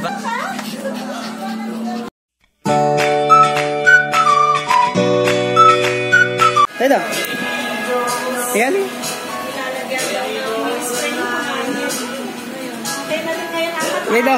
Ito. Yan. Ito.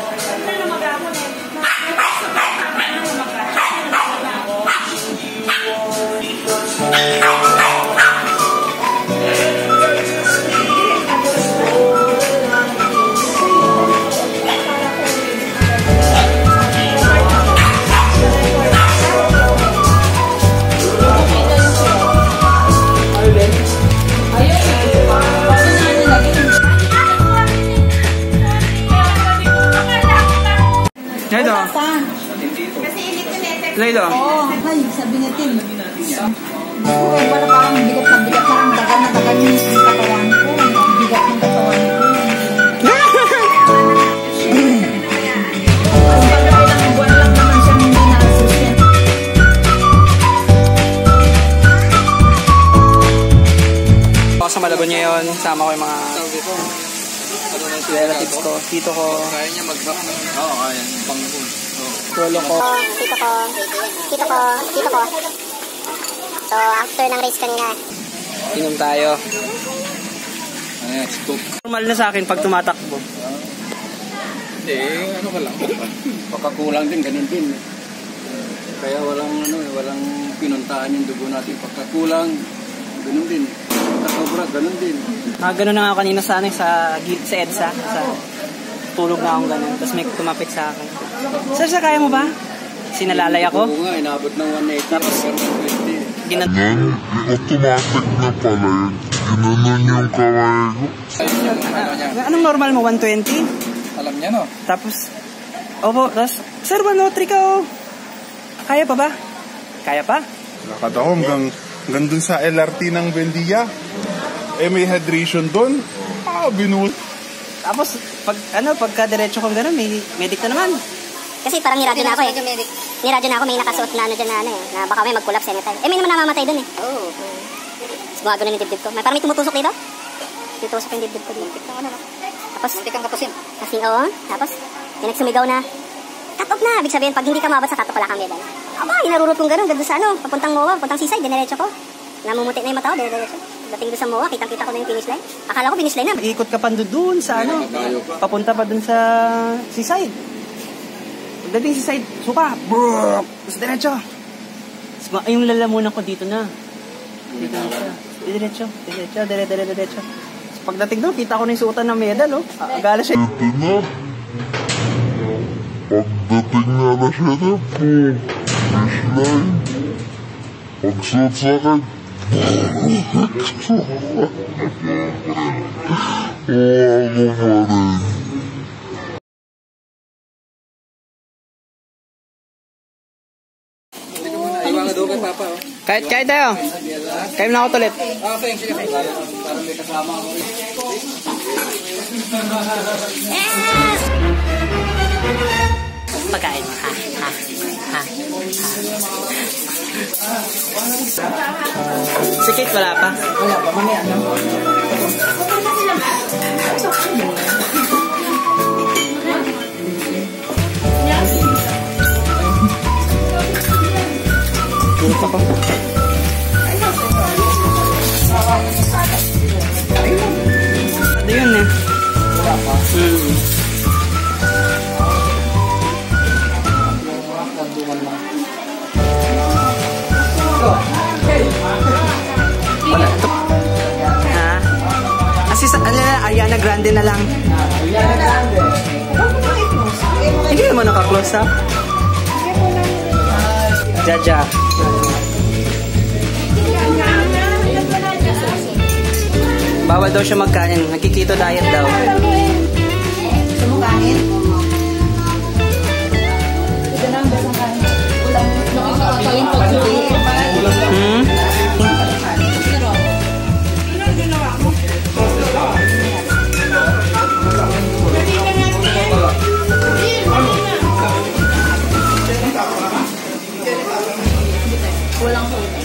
Laylo. Oo. Ay, sabi niya Tim. Ay, wala parang bigat na bigat. Parang dagan na dagan yung katawan ko. Bigat ng katawan ko. Ilang buwan lang naman siya hindi nakasusyan. Ako sa Malabon ngayon, sama ko yung mga relatives ko, tito ko. Kaya niya mag-back. Oo, kaya. Pangkul. Lolo ko. Tito ko. So, after ng race kanina. Inom tayo. Ano yan, scoop. Normal na sa akin pag tumatakbo. Hindi, ano ka lang. Pagkakulang din, ganun din. Kaya walang pinuntahan yung dugo natin. Pagkakulang, ganun din. Pagkasobra, ganun din. Ganun na nga kanina sa EDSA. Tulog na akong ganun. Tapos may tumapit sa akin. Sir, kaya mo ba? Sinalalay ako. Oo nga, inabot ng 180. Tapos 120. Automatic na pala yun. Ginanon yung kamay ko. Anong normal mo? 120? Alam niya, no? Tapos, tapos, sir, 103 ka, oh. Kaya pa ba? Kaya pa? Lakad ako hanggang dun sa LRT ng Buendia. May hydration dun. Binul. Tapos, pagka diretso kong gano'n, may medic na naman. Kasi parang niradyo na ako eh. Niradyo na ako, may nakasuot na na baka may mag-collapse anytime. May naman namamatay dun eh. Oo. Tapos gumagano yung dibdib ko. Parang may tumutusok dito. Tutusok yung dibdib ko dito. Tapos, tikang kapusin. Kasi, oo. Tapos, pinagsumigaw na. Cut off na. Ibig sabihin, pag hindi ka mabot sa cut off, wala kang medal. Inarurot kong gano'n. Ganda sa papuntang MOA, papuntang seaside, dinerecho ko. Namumuti na yung mata ko, dinerecho. Dating doon sa MOA, kitang-kita ko na yung finish line. Akala ko finish line na. Ikot ka pa doon sa papunta pa doon sa seaside. Pagdating sa side, suka, brrrr, tapos diretso. Yung lalamunan ko dito na. Dito na siya. Diretso. Pagdating doon, kita ko na yung suotan ng medal, oh. Agala siya. Ito na. Pagdating na siya na po. Fish line. Pagsuot sa akin. Ako pa rin. Kahit tayo. Kayo na ako ulit. Okay, sige. Parang may kasama ako. Yes! Pagkain mo, ha. Si Kate wala pa? Wala pa, mamaya na. Gulit ako. Ano yun eh? Wala pa. Ariana Grande na lang. Ariana Grande. Hindi naman naka-close up. Jaja. Bawal daw siya magkain. Nagkikito diet daw. Gusto mo kanin? Ito na ang basang kanin. Ulang nakakakain pag-uwi. Walang kulay.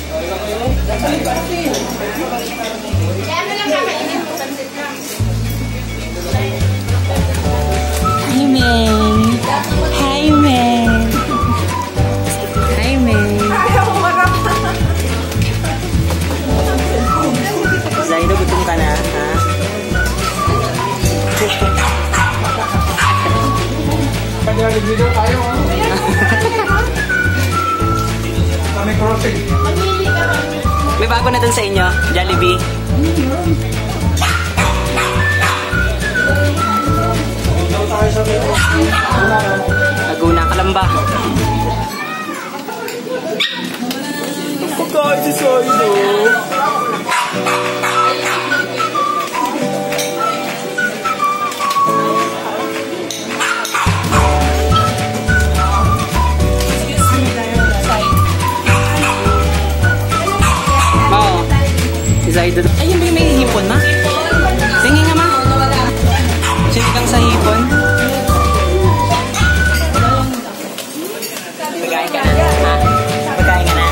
Amen. video tayo. Kami crossing. May bago na dun sa inyo, Jollibee. Laguna, Kalamba. Pagkain si Soylo. Ayun ba yung may hipon, ma? Tingin nga, ma. Sinigang sa hipon. Pagkain ka na, ha? Pagkain ka na.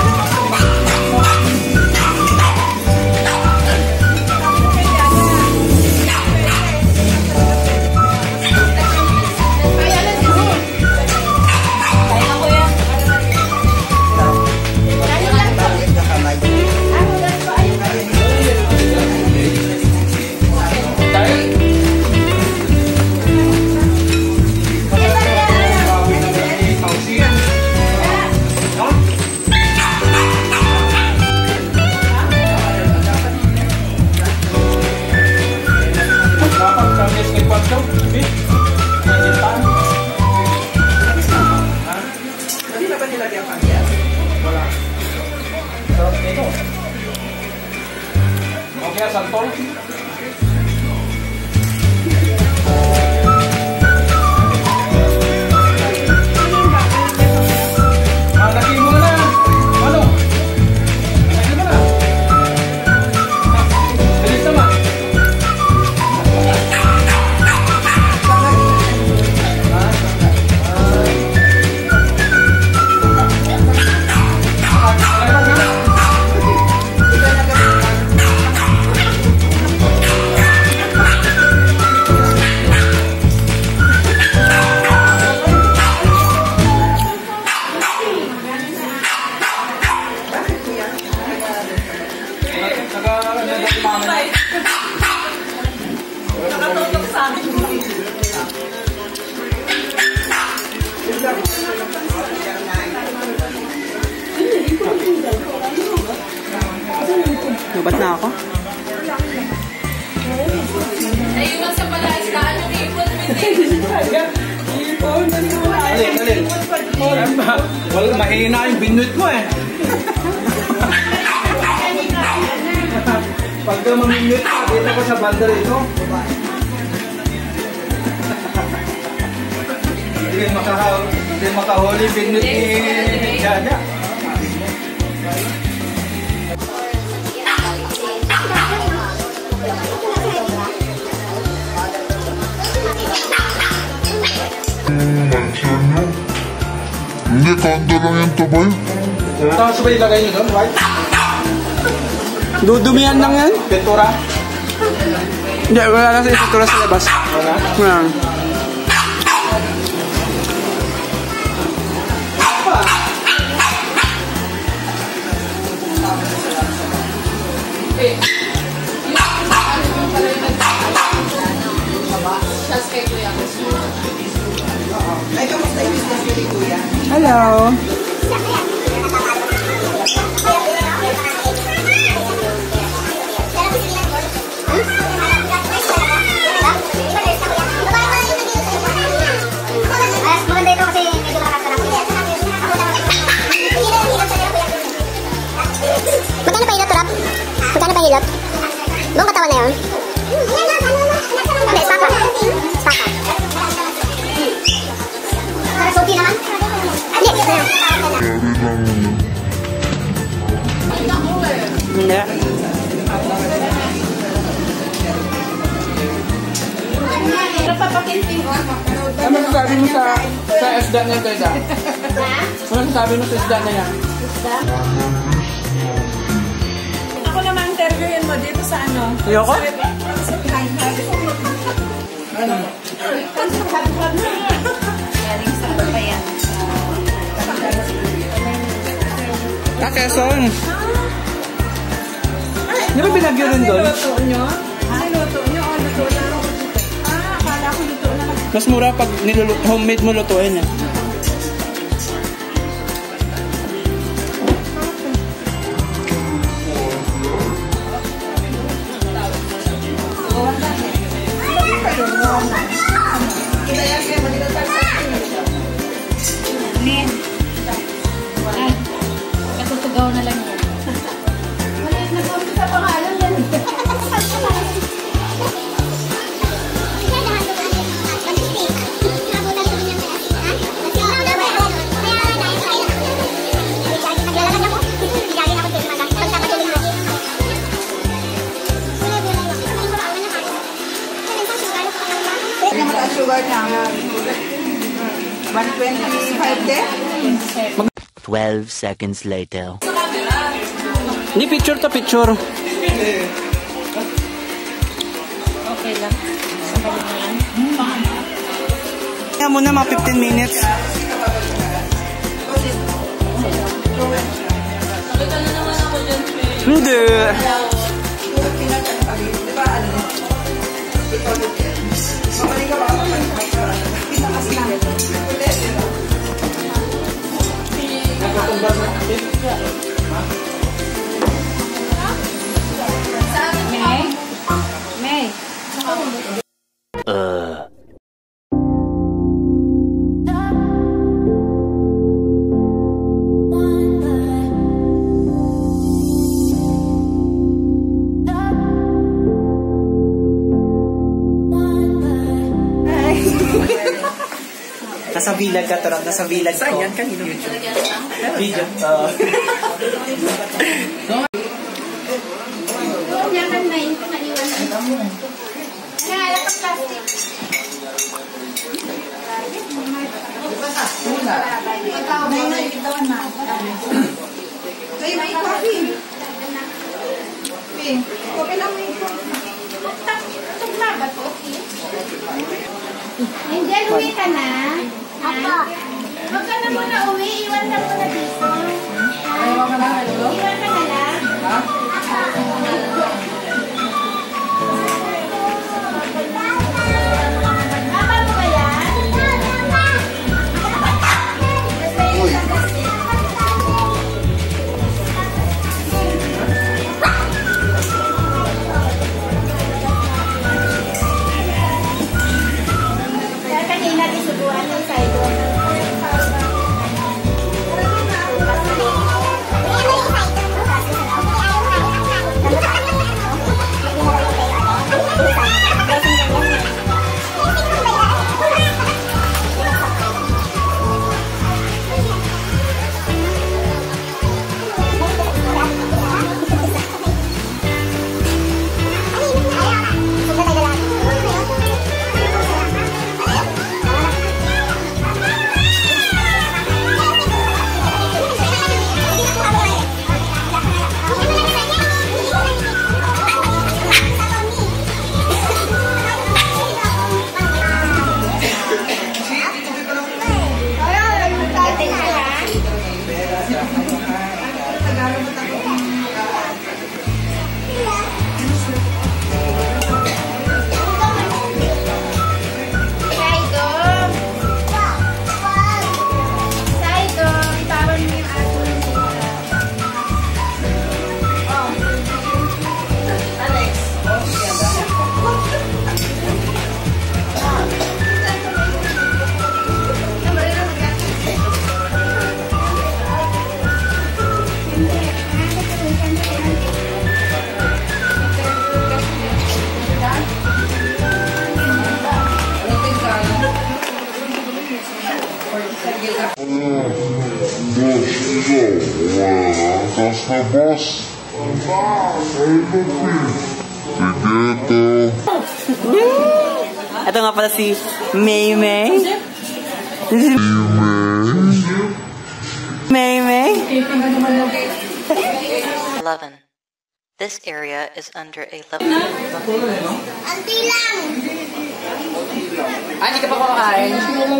Okay, santol. Laki mo na. Ano? Laki mo na. Bilis naman. Nubat na ako. Ayun lang sa palaistaan yung ipon. Alin. Wala, mahina yung binut mo eh. Pagka maminute ka, dito ko sa banda rito. Hindi makahuli binut ni Jaja. Hindi, kanda lang yung tubay. Tapos ba ilagay nyo doon, white? Dudumihan lang yan. Pintura? Hindi, wala na sa pintura sa labas. Wala? Wala. Hello. Maganda ito kasi medyo makakasarap. Magkano pa hilot, Rap? Magkano pa hilot? Buong katawan na yun? Hindi, spaka. Spaka. Para suki naman? Hindi. Hindi. Ano sasabi mo sa isda niya, Tessa? Ano sasabi mo sa isda na yan? Ako naman interviewin mo dito sa ano? Ayoko? Ano? Galing sa Bayan. Quezon. Di ba binagyo rin doon? Luto nyo? Luto nyo o luto na? Akala ko luto na. Mas mura pag homemade mo lutuin eh. Ay, katutugaw na lang yan. Maliit na kami sa pangalan yan. Sugar niya. 125 din? 12 seconds later. Ni picture to picture. Okay lang. Sandali na yan. Kaya muna mga 15 minutes. Hindi. May. Nasa vlog ka, Torok. Nasa vlog ko. Saan yan? Kanino? Video. Yan ang main ko naiwan. Nalala ka plastic. Ikaw, may naitawan na. May coffee. Coffee lang may coffee. Tugma ba ito? Hindi, uwi ka na. Ako. Huwag ka na muna uwi. Iwan ka muna dito. Iwan ka na lang. Mama mo ba yan? Kaya kanina isubuan ng side. Ito nga pala si May May. May May. 11. This area is under a level. Anti lang! Hindi ka pa kumakain?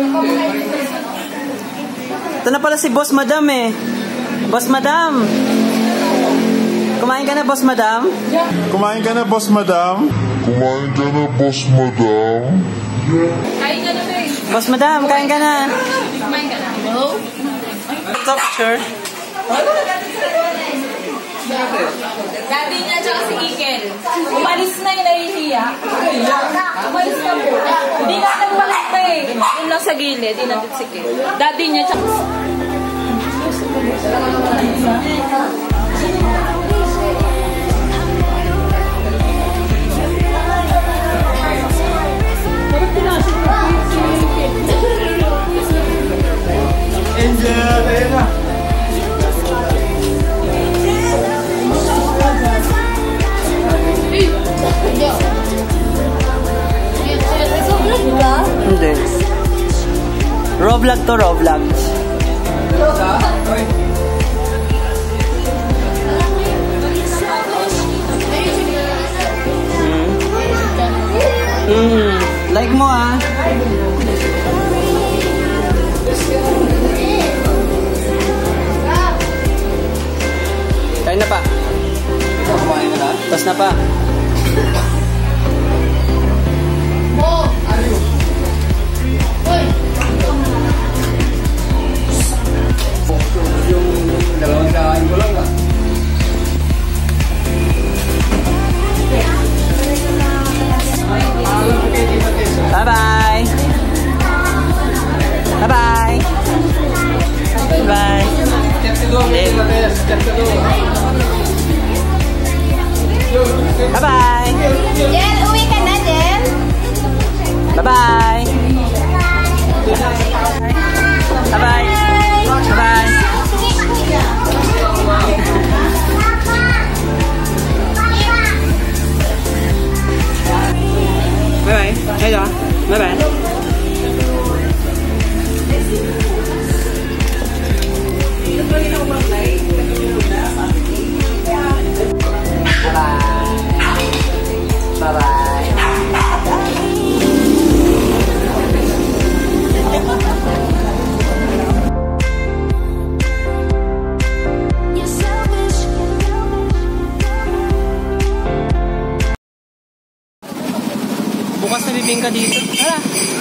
Ito na pala si Boss Madam eh. Boss Madam! Kumain ka na, Boss Madam? Kumain ka na, Boss Madam? Kain ka na Boss Madam, kain ka na. What's up, sir? Daddy niya tsaka si Ikel. Umalis na yung nahihiya. Umalis na po. Hindi na nagbalik na eh. Yung lang sa gilid, di nandun si Ikel. Daddy niya tsaka... Hindi. Roblox to Roblox. Like mo ah. Kain na pa. Tapos na pa. Yung dalawang kain ko lang Bye-bye. Bye-bye. Bye-bye. Bye-bye. Jen, uwi ka na, Jen. Bye-bye. Bye-bye. Bye-bye. Bye-bye. Hello. Bye-bye. Bukas na bibingka dito. Hala.